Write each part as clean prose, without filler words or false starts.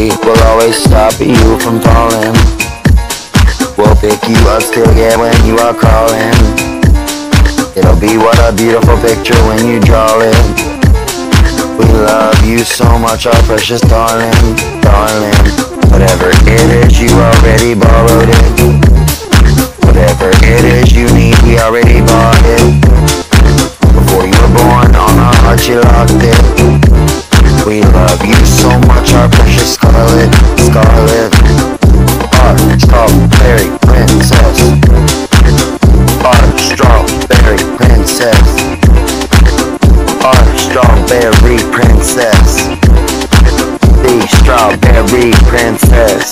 We will always stop you from falling. We'll pick you up still, yeah, when you are crawling. It'll be what a beautiful picture when you draw it. We love you so much, our precious darling, darling. Whatever it is, you already borrowed it. Whatever it is you need, we already bought it. Before you were born, on our heart you locked it. We love you so much, our precious Scarlet, Scarlet. Our strawberry princess. Our strawberry princess. Our strawberry princess. The strawberry princess.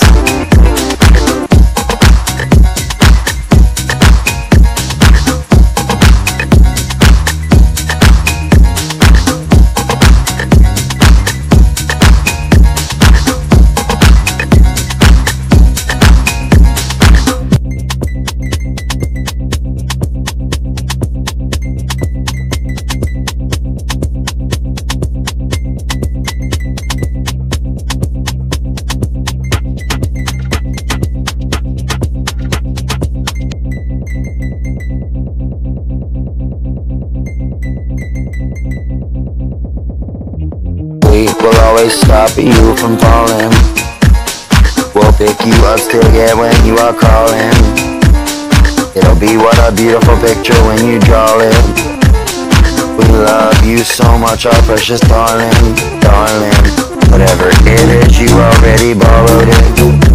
We will always stop you from falling. We'll pick you up still, yeah, when you are crawling. It'll be what a beautiful picture when you draw it. We love you so much, our precious darling, darling. Whatever it is, you already borrowed it.